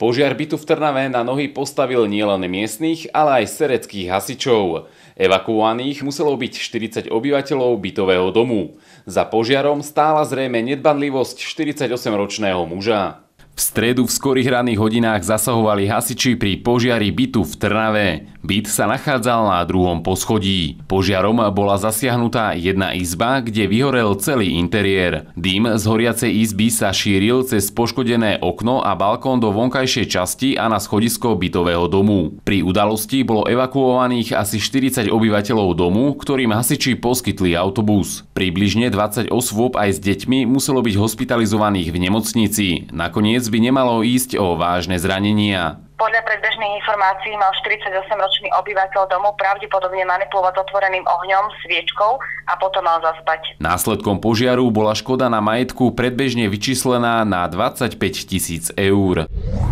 Požiar bytu v Trnave na nohy postavil nielen miestnych, ale aj sereckých hasičov. Evakuovaných muselo byť 40 obyvateľov bytového domu. Za požiarom stála zrejme nedbanlivosť 48-ročného muža. V stredu v skorých ranných hodinách zasahovali hasiči pri požiari bytu v Trnave. Byt sa nachádzal na 2. poschodí. Požiarom bola zasiahnutá jedna izba, kde vyhorel celý interiér. Dym z horiacej izby sa šíril cez poškodené okno a balkón do vonkajšej časti a na schodisko bytového domu. Pri udalosti bolo evakuovaných asi 40 obyvateľov domu, ktorým hasiči poskytli autobus. Približne 20 osôb aj s deťmi muselo byť hospitalizovaných v nemocnici. Nakoniec by nemalo ísť o vážne zranenia. Podľa predbežných informácií mal 48-ročný obyvateľ domu pravdepodobne manipulovať otvoreným ohňom, sviečkou a potom mal zaspať. Následkom požiaru bola škoda na majetku predbežne vyčíslená na 25 000 eur.